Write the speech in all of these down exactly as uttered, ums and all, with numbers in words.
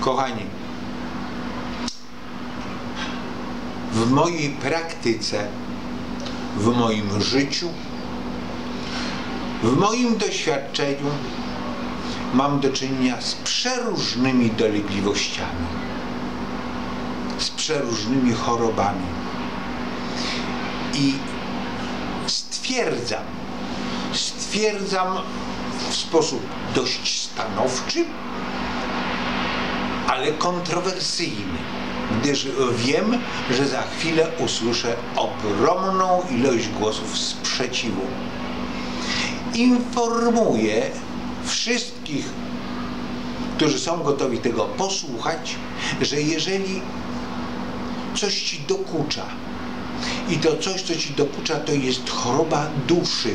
Kochani, w mojej praktyce, w moim życiu, w moim doświadczeniu mam do czynienia z przeróżnymi dolegliwościami, z przeróżnymi chorobami i stwierdzam, stwierdzam w sposób dość stanowczy, ale kontrowersyjny, gdyż wiem, że za chwilę usłyszę ogromną ilość głosów sprzeciwu. Informuję wszystkich, którzy są gotowi tego posłuchać, że jeżeli coś ci dokucza i to coś, co ci dokucza, to jest choroba duszy,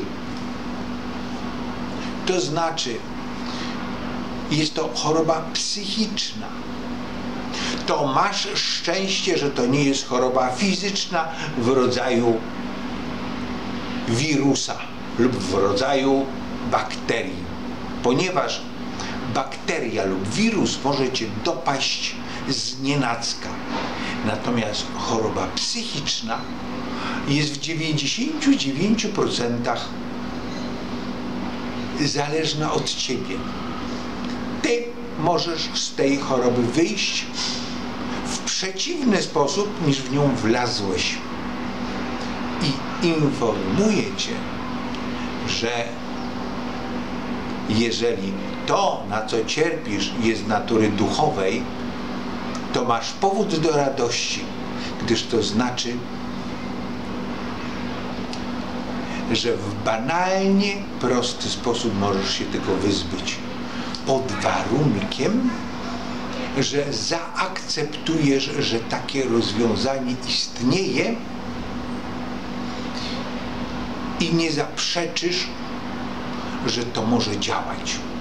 to znaczy jest to choroba psychiczna, to masz szczęście, że to nie jest choroba fizyczna w rodzaju wirusa lub w rodzaju bakterii, ponieważ bakteria lub wirus może cię dopaść znienacka. Natomiast choroba psychiczna jest w dziewięćdziesięciu dziewięciu procentach zależna od ciebie. Ty możesz z tej choroby wyjść w przeciwny sposób, niż w nią wlazłeś. I informuję cię, że jeżeli to, na co cierpisz, jest natury duchowej, to masz powód do radości, gdyż to znaczy, że w banalnie prosty sposób możesz się tego wyzbyć. Pod warunkiem, że zaakceptujesz, że takie rozwiązanie istnieje i nie zaprzeczysz, że to może działać.